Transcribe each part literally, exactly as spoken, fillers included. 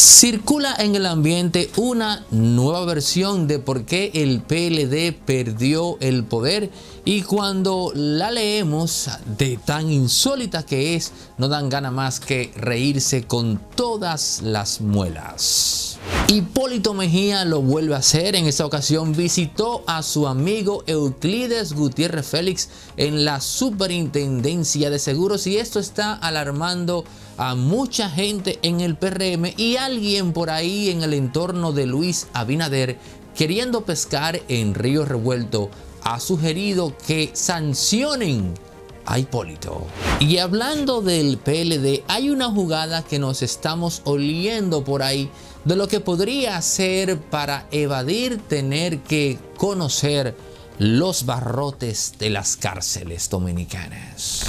Circula en el ambiente una nueva versión de por qué el P L D perdió el poder, y cuando la leemos, de tan insólita que es, no dan ganas más que reírse con todas las muelas. Hipólito Mejía lo vuelve a hacer. En esta ocasión visitó a su amigo Euclides Gutiérrez Félix en la Superintendencia de Seguros, y esto está alarmando a mucha gente en el P R M, y alguien por ahí en el entorno de Luis Abinader, queriendo pescar en río revuelto, ha sugerido que sancionen a Hipólito. Y hablando del P L D, hay una jugada que nos estamos oliendo por ahí de lo que podría hacer para evadir tener que conocer los barrotes de las cárceles dominicanas.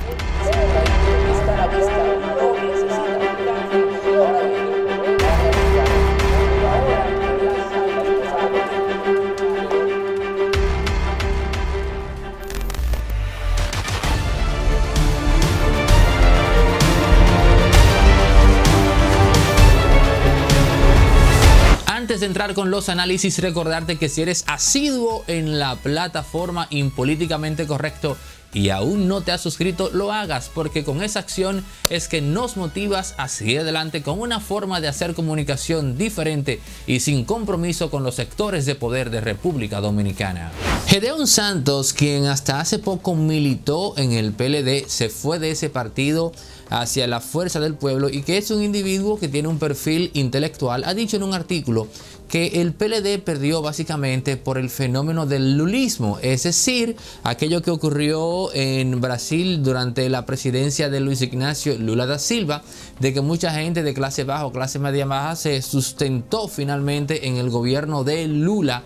Antes de entrar con los análisis, recordarte que si eres asiduo en la plataforma Impolíticamente Correcto y aún no te has suscrito, lo hagas, porque con esa acción es que nos motivas a seguir adelante con una forma de hacer comunicación diferente y sin compromiso con los sectores de poder de República Dominicana. Gedeón Santos, quien hasta hace poco militó en el P L D, se fue de ese partido hacia la Fuerza del Pueblo, y que es un individuo que tiene un perfil intelectual, ha dicho en un artículo que el P L D perdió básicamente por el fenómeno del lulismo, es decir, aquello que ocurrió en Brasil durante la presidencia de Luis Ignacio Lula da Silva, de que mucha gente de clase baja o clase media baja se sustentó finalmente en el gobierno de Lula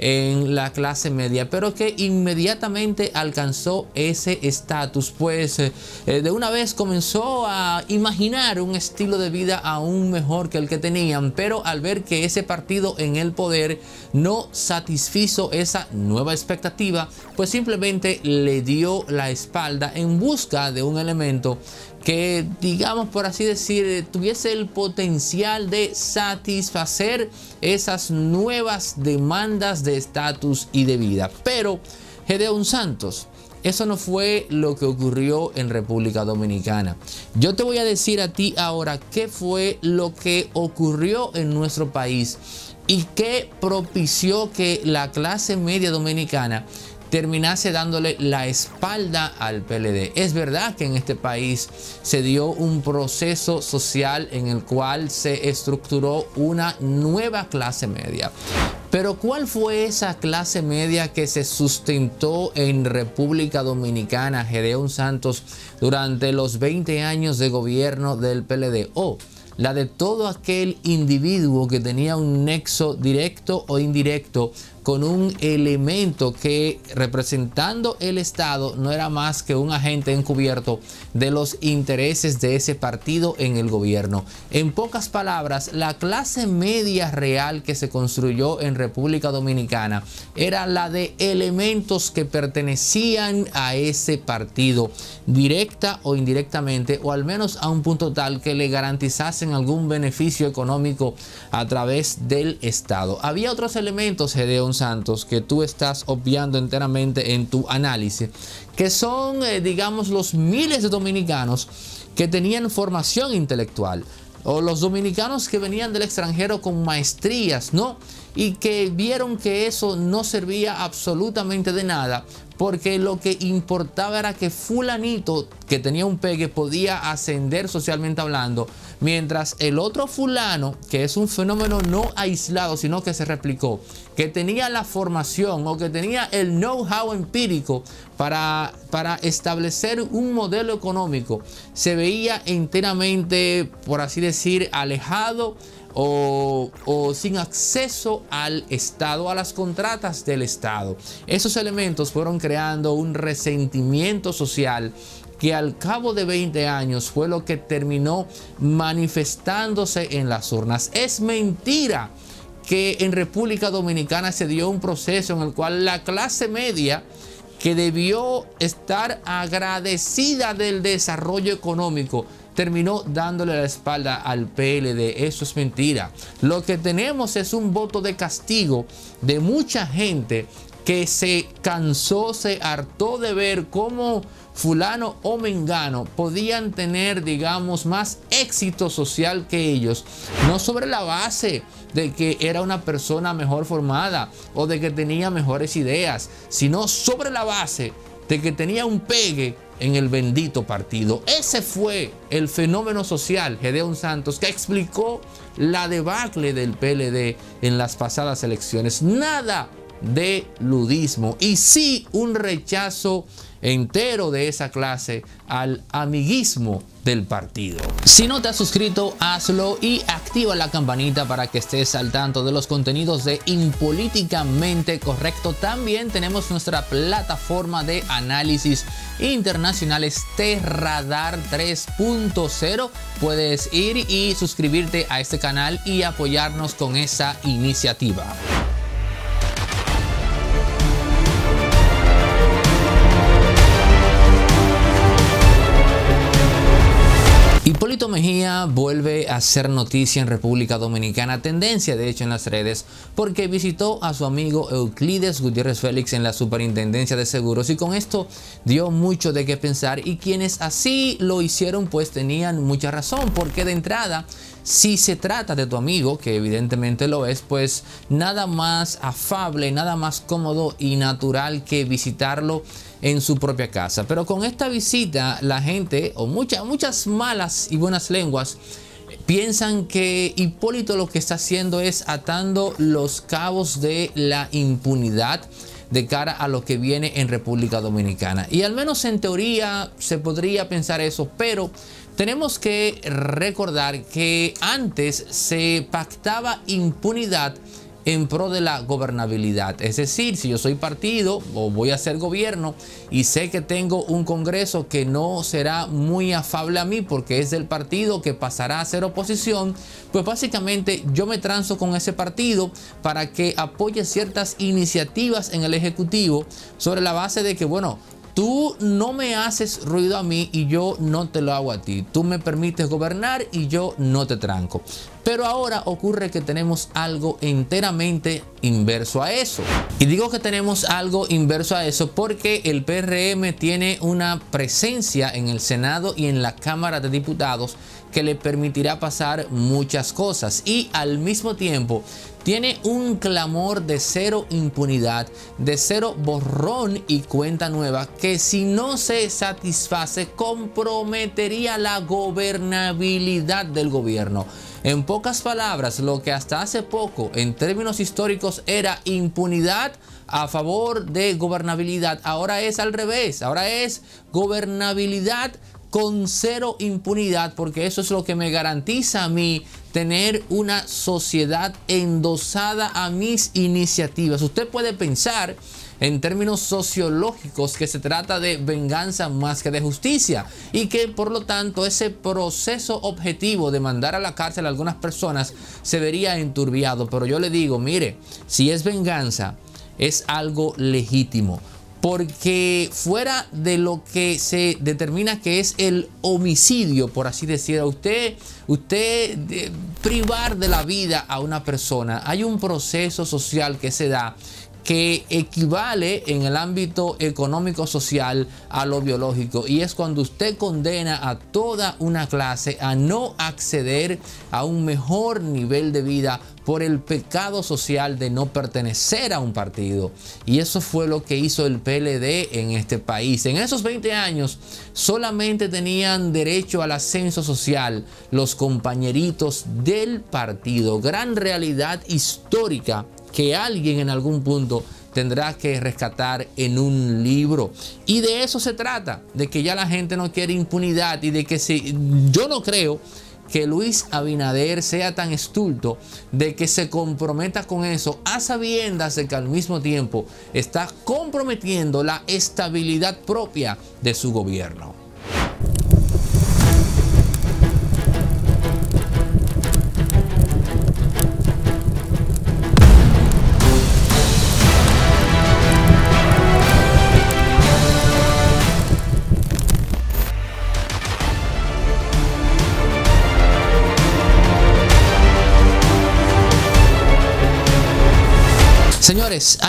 en la clase media, pero que inmediatamente alcanzó ese estatus, pues eh, de una vez comenzó a imaginar un estilo de vida aún mejor que el que tenían, pero al ver que ese partido en el poder no satisfizo esa nueva expectativa, pues simplemente le dio la espalda en busca de un elemento que, digamos por así decir, tuviese el potencial de satisfacer esas nuevas demandas de estatus y de vida. Pero Gedeón Santos, eso no fue lo que ocurrió en República Dominicana. Yo te voy a decir a ti ahora qué fue lo que ocurrió en nuestro país y qué propició que la clase media dominicana terminase dándole la espalda al P L D. Es verdad que en este país se dio un proceso social en el cual se estructuró una nueva clase media. Pero ¿cuál fue esa clase media que se sustentó en República Dominicana, Gedeón Santos, durante los veinte años de gobierno del P L D? Oh, la de todo aquel individuo que tenía un nexo directo o indirecto con un elemento que, representando el Estado, no era más que un agente encubierto de los intereses de ese partido en el gobierno. En pocas palabras, la clase media real que se construyó en República Dominicana era la de elementos que pertenecían a ese partido, directa o indirectamente, o al menos a un punto tal que le garantizasen algún beneficio económico a través del Estado. Había otros elementos, Gedeón Santos, que tú estás obviando enteramente en tu análisis, que son, eh, digamos, los miles de dominicanos que tenían formación intelectual, o los dominicanos que venían del extranjero con maestrías, ¿no? Y que vieron que eso no servía absolutamente de nada, porque lo que importaba era que fulanito que tenía un pegue podía ascender socialmente hablando, mientras el otro fulano, que es un fenómeno no aislado, sino que se replicó, que tenía la formación o que tenía el know-how empírico para, para establecer un modelo económico, se veía enteramente, por así decir, alejado O, o sin acceso al Estado, a las contratas del Estado. Esos elementos fueron creando un resentimiento social que al cabo de veinte años fue lo que terminó manifestándose en las urnas. Es mentira que en República Dominicana se dio un proceso en el cual la clase media, que debió estar agradecida del desarrollo económico, terminó dándole la espalda al P L D. Eso es mentira. Lo que tenemos es un voto de castigo de mucha gente que se cansó, se hartó de ver cómo fulano o mengano podían tener, digamos, más éxito social que ellos, no sobre la base de que era una persona mejor formada o de que tenía mejores ideas, sino sobre la base de que tenía un pegue en el bendito partido. Ese fue el fenómeno social, Gedeón Santos, que explicó la debacle del P L D en las pasadas elecciones. Nada de ludismo y sí un rechazo entero de esa clase al amiguismo del partido. Si no te has suscrito, hazlo y activa la campanita para que estés al tanto de los contenidos de Impolíticamente Correcto. También tenemos nuestra plataforma de análisis internacionales T-Radar tres punto cero. Puedes ir y suscribirte a este canal y apoyarnos con esa iniciativa. Hipólito Mejía vuelve a ser noticia en República Dominicana, tendencia de hecho en las redes, porque visitó a su amigo Euclides Gutiérrez Félix en la Superintendencia de Seguros y con esto dio mucho de qué pensar, y quienes así lo hicieron pues tenían mucha razón, porque de entrada, si se trata de tu amigo, que evidentemente lo es, pues nada más afable, nada más cómodo y natural que visitarlo en su propia casa. Pero con esta visita la gente, o muchas, muchas malas y buenas lenguas, piensan que Hipólito lo que está haciendo es atando los cabos de la impunidad de cara a lo que viene en República Dominicana. Y al menos en teoría se podría pensar eso, pero tenemos que recordar que antes se pactaba impunidad en pro de la gobernabilidad. Es decir, si yo soy partido o voy a ser gobierno y sé que tengo un Congreso que no será muy afable a mí porque es del partido que pasará a ser oposición, pues básicamente yo me transo con ese partido para que apoye ciertas iniciativas en el Ejecutivo sobre la base de que, bueno, tú no me haces ruido a mí y yo no te lo hago a ti. Tú me permites gobernar y yo no te tranco. Pero ahora ocurre que tenemos algo enteramente inverso a eso. Y digo que tenemos algo inverso a eso porque el P R M tiene una presencia en el Senado y en la Cámara de Diputados que le permitirá pasar muchas cosas, y al mismo tiempo tiene un clamor de cero impunidad, de cero borrón y cuenta nueva, que si no se satisface comprometería la gobernabilidad del gobierno. En pocas palabras, lo que hasta hace poco en términos históricos era impunidad a favor de gobernabilidad, ahora es al revés, ahora es gobernabilidad con cero impunidad, porque eso es lo que me garantiza a mí tener una sociedad endosada a mis iniciativas. Usted puede pensar en términos sociológicos que se trata de venganza más que de justicia, y que por lo tanto ese proceso objetivo de mandar a la cárcel a algunas personas se vería enturbiado. Pero yo le digo, mire, si es venganza, es algo legítimo. Porque fuera de lo que se determina que es el homicidio, por así decirlo, usted, usted de, privar de la vida a una persona, hay un proceso social que se da que equivale en el ámbito económico social a lo biológico, y es cuando usted condena a toda una clase a no acceder a un mejor nivel de vida por el pecado social de no pertenecer a un partido. Y eso fue lo que hizo el P L D en este país. En esos veinte años solamente tenían derecho al ascenso social los compañeritos del partido. Gran realidad histórica que alguien en algún punto tendrá que rescatar en un libro. Y de eso se trata, de que ya la gente no quiere impunidad, y de que si, yo no creo que Luis Abinader sea tan estulto de que se comprometa con eso, a sabiendas de que al mismo tiempo está comprometiendo la estabilidad propia de su gobierno.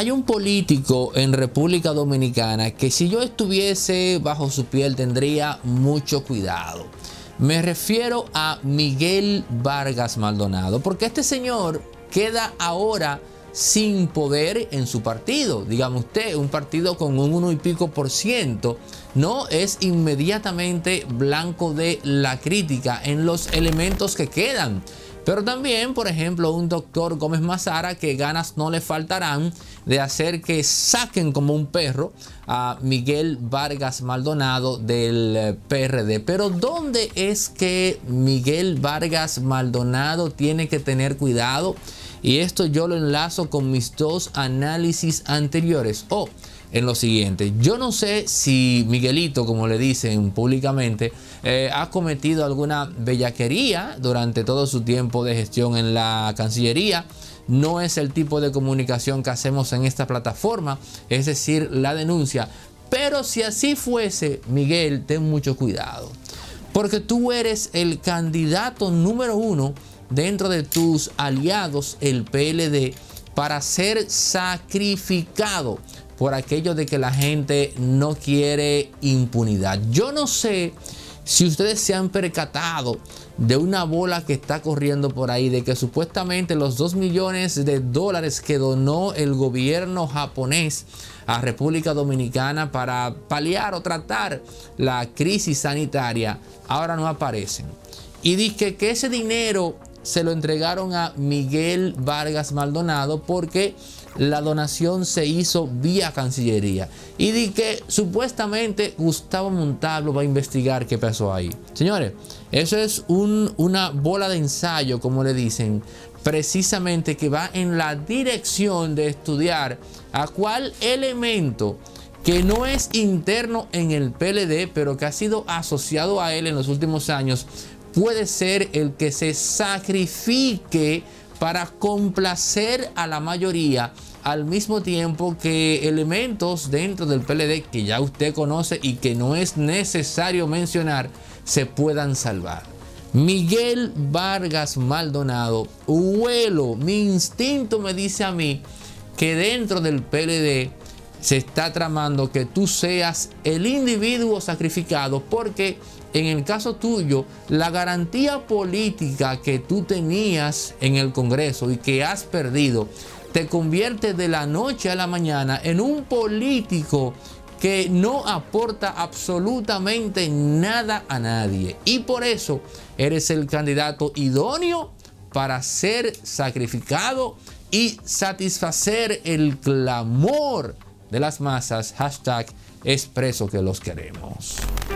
hay un político en República Dominicana que si yo estuviese bajo su piel tendría mucho cuidado. Me refiero a Miguel Vargas Maldonado, porque este señor queda ahora sin poder en su partido. Dígame usted, un partido con un uno y pico por ciento no es inmediatamente blanco de la crítica en los elementos que quedan. Pero también, por ejemplo, un doctor Gómez Mazara, que ganas no le faltarán de hacer que saquen como un perro a Miguel Vargas Maldonado del P R D. Pero ¿dónde es que Miguel Vargas Maldonado tiene que tener cuidado? Y esto yo lo enlazo con mis dos análisis anteriores. O en lo siguiente, yo no sé si Miguelito, como le dicen públicamente, eh, ha cometido alguna bellaquería durante todo su tiempo de gestión en la Cancillería. No es el tipo de comunicación que hacemos en esta plataforma, es decir, la denuncia. Pero si así fuese, Miguel, ten mucho cuidado, porque tú eres el candidato número uno dentro de tus aliados, el P L D, para ser sacrificado por aquello de que la gente no quiere impunidad. Yo no sé si ustedes se han percatado de una bola que está corriendo por ahí, de que supuestamente los dos millones de dólares que donó el gobierno japonés a República Dominicana para paliar o tratar la crisis sanitaria, ahora no aparecen. Y dice que ese dinero se lo entregaron a Miguel Vargas Maldonado porque la donación se hizo vía Cancillería. Y di que supuestamente Gustavo Montalvo va a investigar qué pasó ahí. Señores, eso es un, una bola de ensayo, como le dicen, precisamente que va en la dirección de estudiar a cuál elemento que no es interno en el P L D, pero que ha sido asociado a él en los últimos años, puede ser el que se sacrifique para complacer a la mayoría, al mismo tiempo que elementos dentro del P L D que ya usted conoce y que no es necesario mencionar, se puedan salvar. Miguel Vargas Maldonado, huelo, mi instinto me dice a mí que dentro del P L D se está tramando que tú seas el individuo sacrificado, porque en el caso tuyo, la garantía política que tú tenías en el Congreso y que has perdido, te convierte de la noche a la mañana en un político que no aporta absolutamente nada a nadie. Y por eso eres el candidato idóneo para ser sacrificado y satisfacer el clamor de las masas. Hashtag expreso que los queremos.